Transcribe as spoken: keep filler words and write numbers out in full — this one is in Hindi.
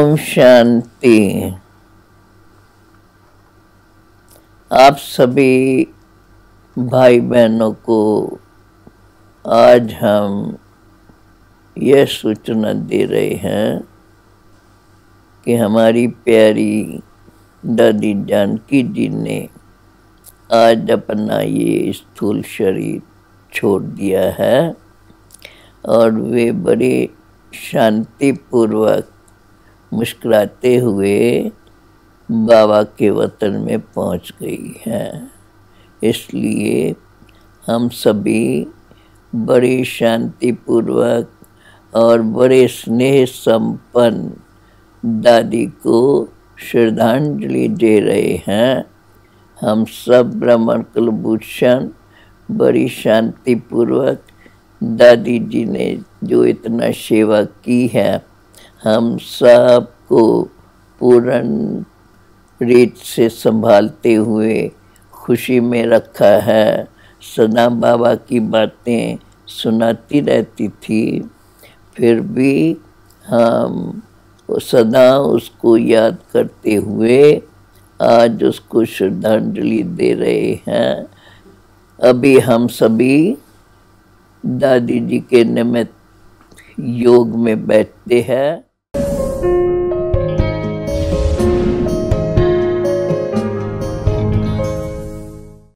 ओम शांति। आप सभी भाई बहनों को आज हम यह सूचना दे रहे हैं कि हमारी प्यारी दादी जानकी जी ने आज अपना ये स्थूल शरीर छोड़ दिया है और वे बड़े शांतिपूर्वक मुस्कुराते हुए बाबा के वतन में पहुंच गई हैं। इसलिए हम सभी बड़े शांतिपूर्वक और बड़े स्नेह संपन्न दादी को श्रद्धांजलि दे रहे हैं। हम सब ब्राह्मण कुलभूषण बड़ी शांतिपूर्वक दादी जी ने जो इतना सेवा की है, हम सब को पूर्ण रीत से संभालते हुए खुशी में रखा है। सदा बाबा की बातें सुनाती रहती थी, फिर भी हम सदा उसको याद करते हुए आज उसको श्रद्धांजलि दे रहे हैं। अभी हम सभी दादी जी के निमित्त योग में बैठते हैं।